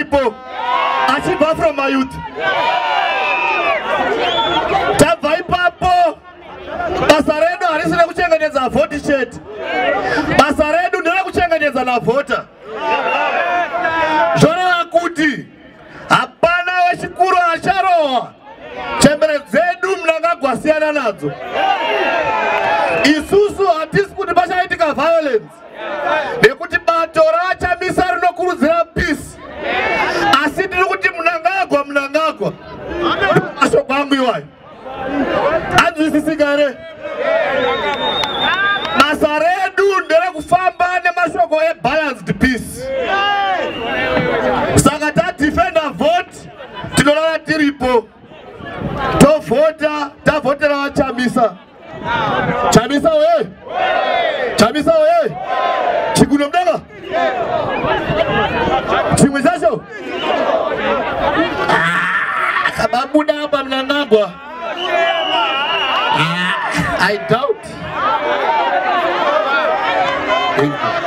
aripo achibva from mayouth. Tabva ipapo basa redu harisina kuchengetedza vhoti chete, basa redu nderekuchengetedza navhota. Zvoreva kuti hapana wechikuru acharohwa chembere dzedu munangagwasiyana nadzo. Isusu hatisi kuti pachaitika violence nekuti bato raChamisa rinokurudzira peace, asi tiri kuti munangagwa mashoko angu iwayo anzwisisika ere? Basa redu nderekufamba nemashoko ebalanced peace. Saka tadefenda vote, tinorara tiripo tovhota, tavhotera vaChamisa. Chamisa we! Chamisa we! Chikuno mdanga? Chimwe chacho? Kababuda hapa mnangagwa. I doubt.